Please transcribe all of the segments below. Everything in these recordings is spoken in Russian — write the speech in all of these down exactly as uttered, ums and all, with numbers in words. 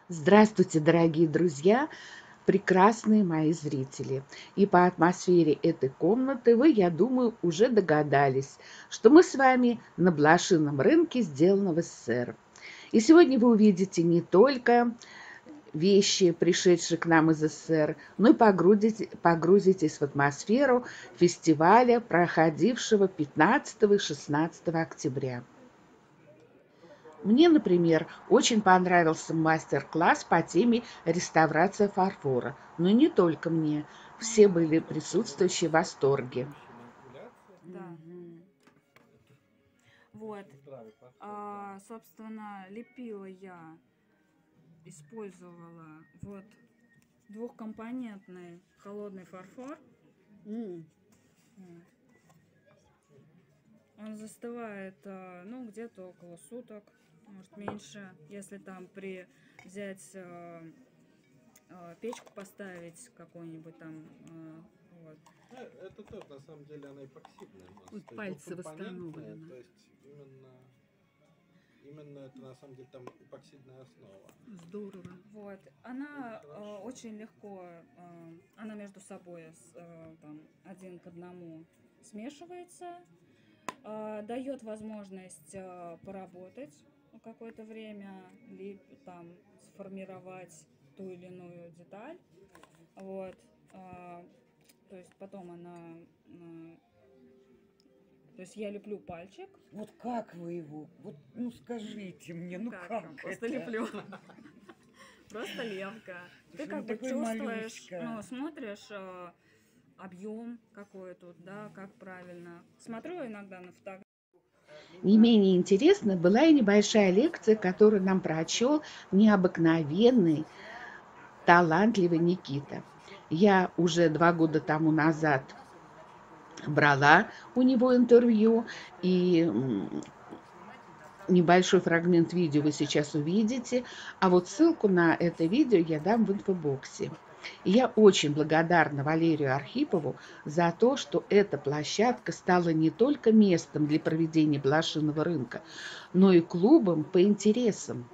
Здравствуйте, дорогие друзья, прекрасные мои зрители. И по атмосфере этой комнаты вы, я думаю, уже догадались, что мы с вами на блошином рынке, сделано в СССР. И сегодня вы увидите не только вещи, пришедшие к нам из СССР, но и погрузите, погрузитесь в атмосферу фестиваля, проходившего пятнадцатого и шестнадцатого октября. Мне, например, очень понравился мастер-класс по теме реставрация фарфора. Но не только мне. Все были присутствующие в восторге. Да. Вот. А, собственно, лепила я, использовала вот двухкомпонентный холодный фарфор. Mm. Он застывает, ну, где-то около суток, может меньше, если там при взять э, э, печку поставить какую-нибудь там. Э, вот. Это тоже, на самом деле, она эпоксидная. Вот пальцы восстановлены. То есть именно, именно это, на самом деле, там эпоксидная основа. Здорово. Вот. Она э, очень легко, э, она между собой э, там, один к одному смешивается. Дает возможность поработать какое-то время, либо там сформировать ту или иную деталь. Вот. То есть потом она... То есть я леплю пальчик. Вот как вы его? Вот, ну скажите мне, ну как, как Просто это? леплю. Просто лепка. Ты как бы чувствуешь, ну, смотришь... объем какой тут, да, как правильно. Смотрю иногда на фотографии. Не менее интересной была и небольшая лекция, которую нам прочел необыкновенный, талантливый Никита. Я уже два года тому назад брала у него интервью, и небольшой фрагмент видео вы сейчас увидите, а вот ссылку на это видео я дам в инфобоксе. И я очень благодарна Валерию Архипову за то, что эта площадка стала не только местом для проведения блошиного рынка, но и клубом по интересам.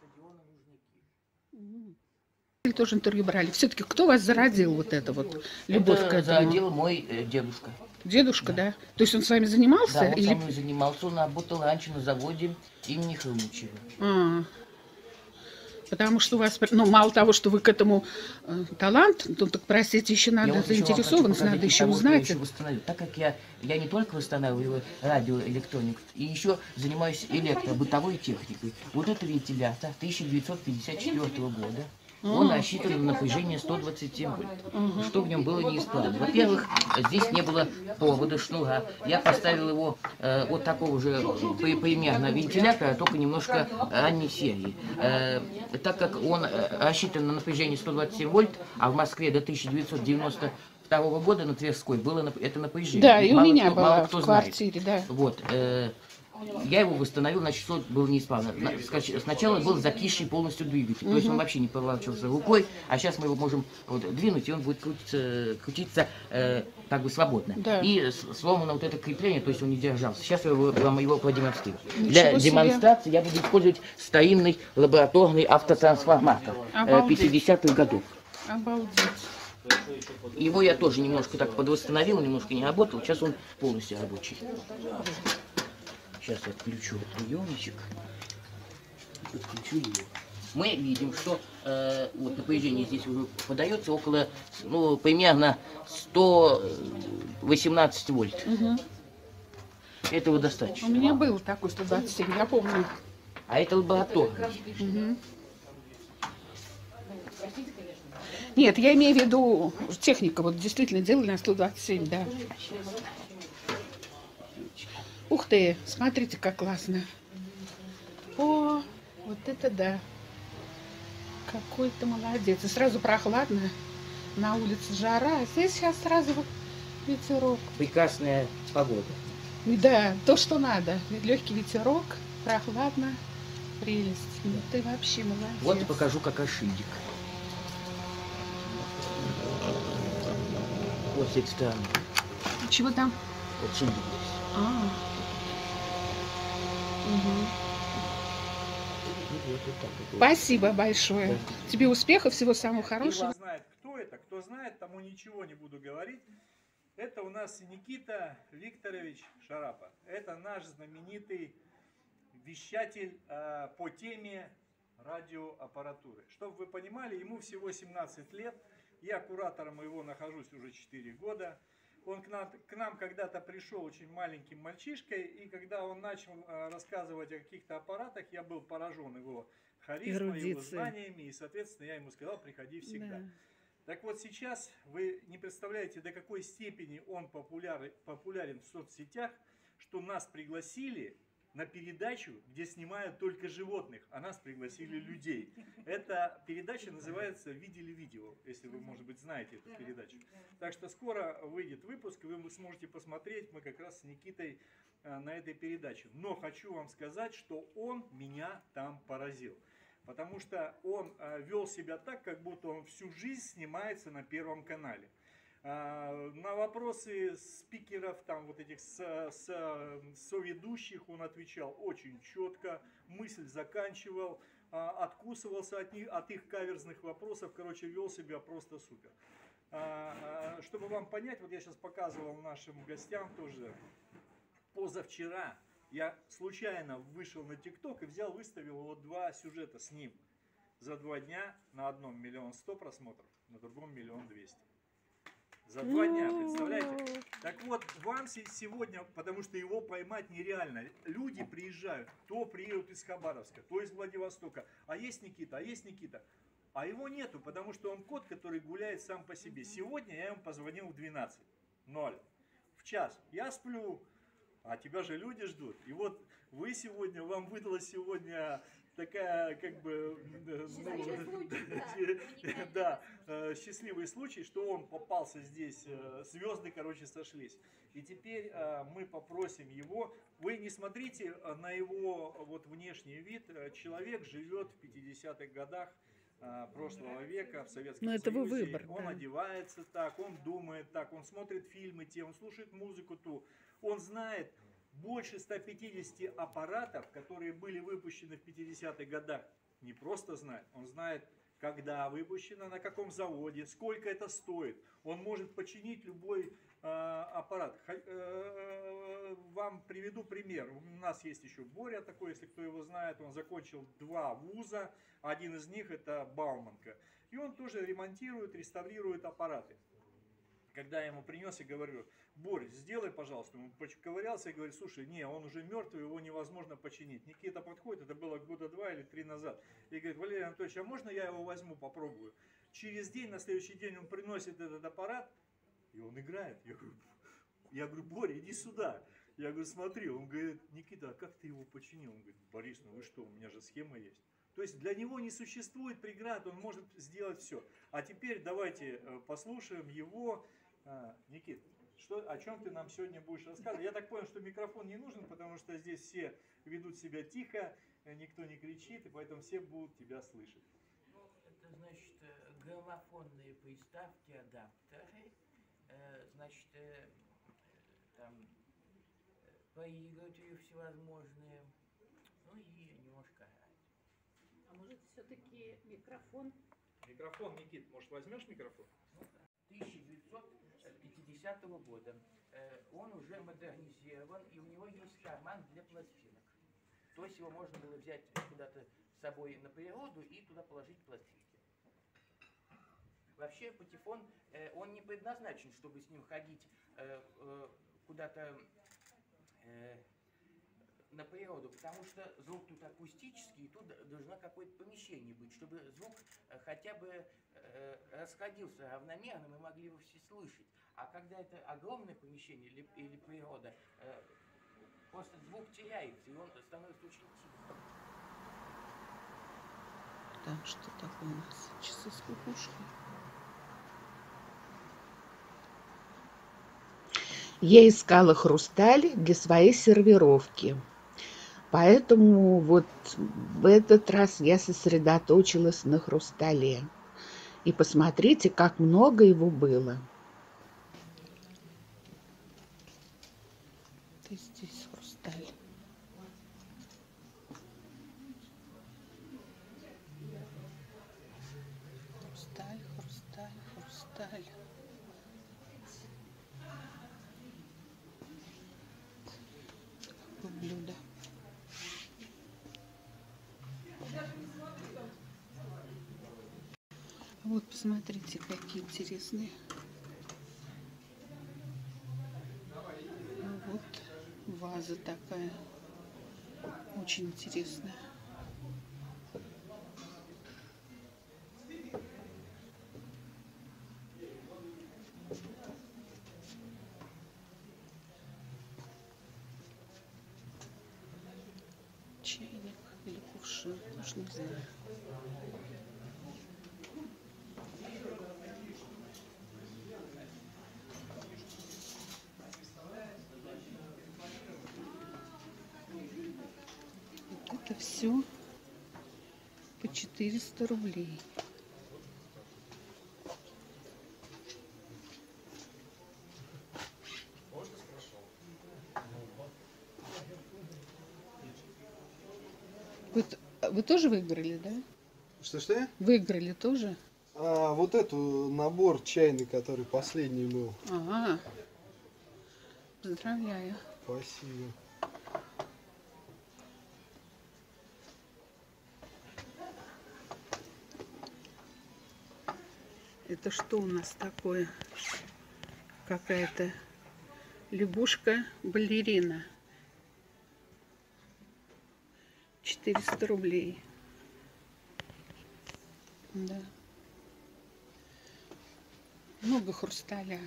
Вы тоже интервью брали. Все-таки кто вас зародил вот это вот любовь это к этому? зародил мой э, дедушка. Дедушка, да. да? То есть он с вами занимался? Да, он или... со мной занимался. Он работал раньше на заводе имени Хрумычева. А, потому что у вас, ну, мало того, что вы к этому э, талант, то так, простите, еще надо вот заинтересованность, надо еще того, узнать. Я еще так как я, я не только восстанавливаю радиоэлектронику, и еще занимаюсь электробытовой техникой. Вот это вентилятор тысяча девятьсот пятьдесят четвёртого года. Он рассчитан на напряжение сто двадцать семь вольт. Uh-huh. Что в нем было неисправно? Во-первых, здесь не было провода, шнура. Я поставил его э, вот такого же примерно вентилятора, только немножко ранней серии. Э, так как он рассчитан на напряжение сто двадцать семь вольт, а в Москве до тысяча девятьсот девяносто второго года на Тверской было это напряжение. Да, и у мало меня кто, было мало кто в квартире, знает. да. Вот. Э, Я его восстановил, значит, что было неисправно. Сначала был закисший полностью двигатель, то есть он вообще не поворачивался рукой, а сейчас мы его можем вот, двинуть, и он будет крутиться, крутиться э, как бы свободно. Да. И сломано вот это крепление, то есть он не держался. Сейчас я вам его продемонстрирую. Для себе. демонстрации я буду использовать старинный лабораторный автотрансформатор э, пятидесятых годов. Обалдеть. Его я тоже немножко так подвосстановил, немножко не работал, сейчас он полностью рабочий. Сейчас я отключу приемничек. Отключу его. Мы видим, что э, вот напряжение здесь уже подается около, ну, примерно сто восемнадцать вольт. Угу. Этого достаточно. У меня был такой сто двадцать семь, я помню. А это лабораторный. Угу. Нет, я имею в виду техника, вот действительно делали на сто двадцать семь, да. Ух ты, смотрите, как классно. О, вот это да. Какой ты молодец. И сразу прохладно. На улице жара, а здесь сейчас сразу ветерок. Прекрасная погода. Да, то, что надо. Легкий ветерок, прохладно, прелесть. Ну ты вообще молодец. Вот и покажу, как ошибик. Вот с этой стороны. Чего там? Вот шильдик. А. Угу. Вот, вот так вот. Спасибо большое. Да. Тебе успехов, всего самого Кто хорошего. знает, кто это, кто знает, тому ничего не буду говорить. Это у нас Никита Викторович Шарапа. Это наш знаменитый вещатель э, по теме радиоаппаратуры. Чтобы вы понимали, ему всего семнадцать лет. Я куратором его нахожусь уже четыре года. Он к нам, к нам когда-то пришел очень маленьким мальчишкой, и когда он начал э, рассказывать о каких-то аппаратах, я был поражен его харизмой, его Эрудицией. знаниями, и, соответственно, я ему сказал, приходи всегда. Да. Так вот сейчас вы не представляете, до какой степени он популяр, популярен в соцсетях, что нас пригласили на передачу, где снимают только животных, а нас пригласили людей. Эта передача называется «Видели видео», если вы, может быть, знаете эту передачу. Так что скоро выйдет выпуск, и вы сможете посмотреть, мы как раз с Никитой на этой передаче. Но хочу вам сказать, что он меня там поразил. Потому что он э, вел себя так, как будто он всю жизнь снимается на Первом канале. Э, на вопросы спикеров, там вот этих со, со, соведущих он отвечал очень четко, мысль заканчивал, э, откусывался от, них, от их каверзных вопросов, короче, вел себя просто супер. Э, э, чтобы вам понять, вот я сейчас показывал нашим гостям тоже, позавчера я случайно вышел на ТикТок и взял, выставил вот два сюжета с ним. За два дня на одном миллион сто просмотров, на другом миллион двести. За два дня, представляете? Так вот, вам сегодня, потому что его поймать нереально. Люди приезжают, то приедут из Хабаровска, то из Владивостока. А есть Никита, а есть Никита. А его нету, потому что он кот, который гуляет сам по себе. Сегодня я ему позвонил в двенадцать ноль, в час. Я сплю. А тебя же люди ждут. И вот вы сегодня, вам выдалась сегодня такая, как бы, ну, да, счастливый случай, что он попался здесь, звезды, короче, сошлись. И теперь мы попросим его, вы не смотрите на его вот внешний вид, человек живет в пятидесятых годах прошлого века в Советском Но это его Союзе. выбор, Он да. одевается так, он думает так, он смотрит фильмы те, он слушает музыку ту. Он знает больше ста пятидесяти аппаратов, которые были выпущены в пятидесятых годах. Не просто знает, он знает, когда выпущено, на каком заводе, сколько это стоит. Он может починить любой э, аппарат. Х, э, вам приведу пример. У нас есть еще Боря такой, если кто его знает. Он закончил два вуза. Один из них это Бауманка. И он тоже ремонтирует, реставрирует аппараты. Когда я ему принес и говорю, Борь, сделай, пожалуйста. Он поковырялся и говорит, слушай, не, он уже мертвый, его невозможно починить. Никита подходит, это было года два или три назад. И говорит, Валерий Анатольевич, а можно я его возьму, попробую? Через день, на следующий день он приносит этот аппарат, и он играет. Я говорю, я говорю, Боря, иди сюда. Я говорю, смотри. Он говорит, Никита, а как ты его починил? Он говорит, Борис, ну вы что, у меня же схема есть. То есть для него не существует преград, он может сделать все. А теперь давайте послушаем его. Никит, что, о чем ты нам сегодня будешь рассказывать? Я так понял, что микрофон не нужен, потому что здесь все ведут себя тихо, никто не кричит, и поэтому все будут тебя слышать. Ну, это значит граммофонные приставки, адаптеры, значит, там проигрыватели всевозможные, ну и немножко радио. А может все-таки микрофон? Микрофон, Никит, может возьмешь микрофон? тысяча девятьсот пятидесятого года. Он уже модернизирован, и у него есть карман для пластинок. То есть его можно было взять куда-то с собой на природу и туда положить пластинки. Вообще патефон, он не предназначен, чтобы с ним ходить куда-то на природу, потому что звук тут акустический, и тут должно какое-то помещение быть, чтобы звук хотя бы расходился равномерно, мы могли его все слышать. А когда это огромное помещение или, или природа, э, просто звук теряется, и он становится очень тихим. Так, что такое у нас? Часы с кукушкой. Я искала хрусталь для своей сервировки. Поэтому вот в этот раз я сосредоточилась на хрустале. И посмотрите, как много его было. Здесь хрусталь. хрусталь, хрусталь, хрусталь. Какое блюдо. Вот, посмотрите, какие интересные. Вот ваза такая. Очень интересная. Чайник или кувшин, уж не знаю. Вот это все по четыреста рублей. Вы, вы тоже выиграли, да? Что-что? Выиграли тоже? А, вот эту набор чайный, который последний был. Ага. Поздравляю. Спасибо. Это что у нас такое? Какая-то лягушка-балерина. четыреста рублей. Да. Много хрусталя.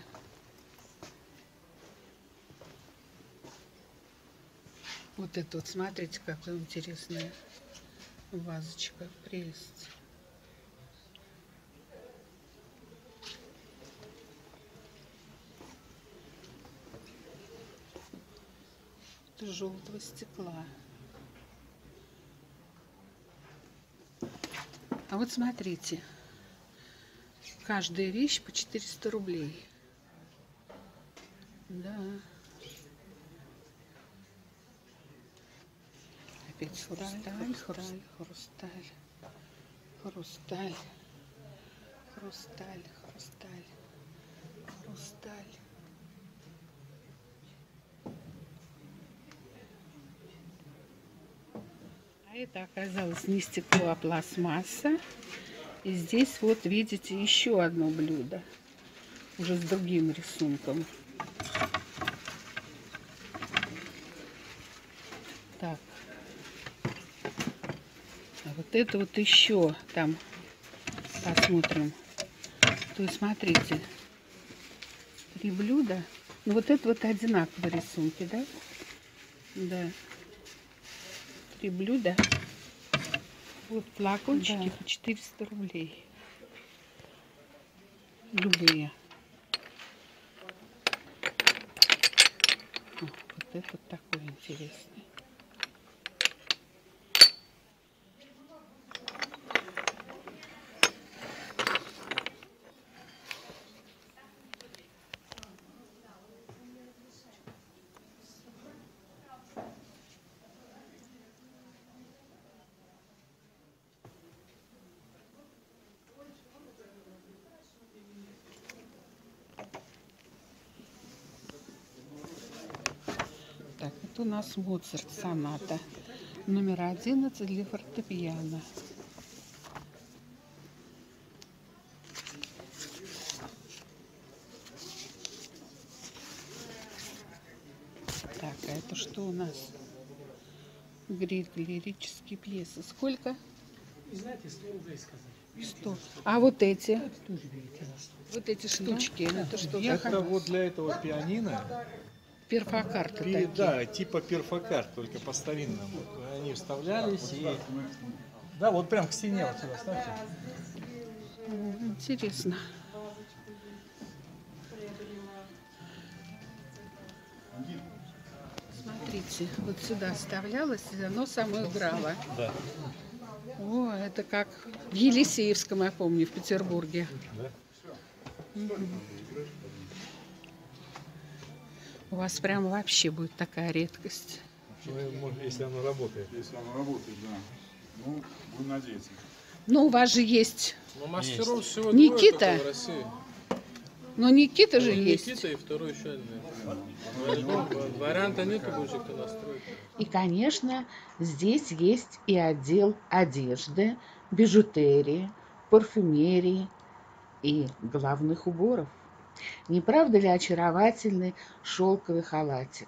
Вот это вот, смотрите, какая интересная вазочка. Прелесть. Это желтого стекла. А вот смотрите, каждая вещь по четыреста рублей. Да. Опять хрусталь, хрусталь, хрусталь, хрусталь, хрусталь, хрусталь, хрусталь. А это оказалось не стекло, а пластмасса. И здесь вот видите еще одно блюдо. Уже с другим рисунком. Так. А вот это вот еще там. Посмотрим. То есть смотрите. Три блюда. Ну вот это вот одинаковые рисунки, да? Да. Три блюда. Вот флакончики, да, по четыреста рублей. Любые. О, вот это вот такой интересный. Так, это у нас Моцарт соната номер одиннадцать для фортепиано. Так, а это что у нас? Грид, лирические пьесы. Сколько? Знаете, сто рублей сказать. Сто. А вот эти? Это тоже берите на сто. Вот эти штучки. Да? Это что? Это вот для этого пианино. Перфокарты И, такие. да, типа перфокарт, только по старинному. Они вставлялись и... Да, вот прям к стене вот сюда ставьте. Интересно. Смотрите, вот сюда вставлялось, и оно само играло. Да. О, это как в Елисеевском, я помню, в Петербурге. Да. Угу. У вас прям вообще будет такая редкость. Ну, если оно работает. Если оно работает, да. Ну, будем надеяться. Ну, у вас же есть Ну, мастеров всего Никита? двое только в России. Ну, Никита же Один есть. Никита и второй еще один. Альбом, варианта нету больше, кто настроит. И, конечно, здесь есть и отдел одежды, бижутерии, парфюмерии и головных уборов. Не правда ли очаровательный шелковый халатик?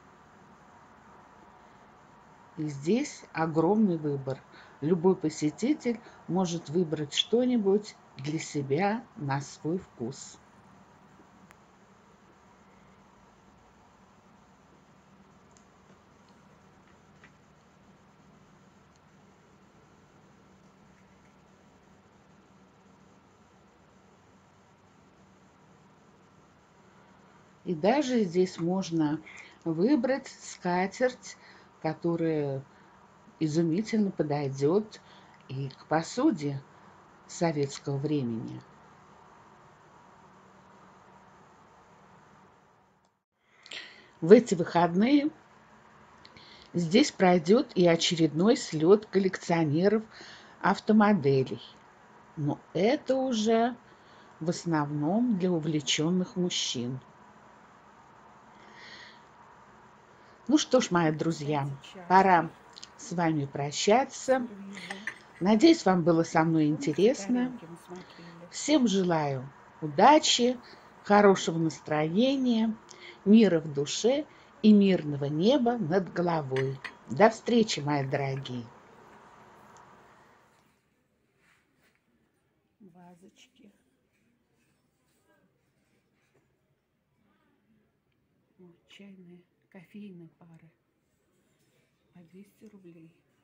И здесь огромный выбор. Любой посетитель может выбрать что-нибудь для себя на свой вкус. И даже здесь можно выбрать скатерть, которая изумительно подойдет и к посуде советского времени. В эти выходные здесь пройдет и очередной слет коллекционеров автомоделей. Но это уже в основном для увлеченных мужчин. Ну что ж, мои друзья, пора с вами прощаться. Надеюсь, вам было со мной интересно. Всем желаю удачи, хорошего настроения, мира в душе и мирного неба над головой. До встречи, мои дорогие! Вазочки. О, чайные, кофейные пары по двести рублей.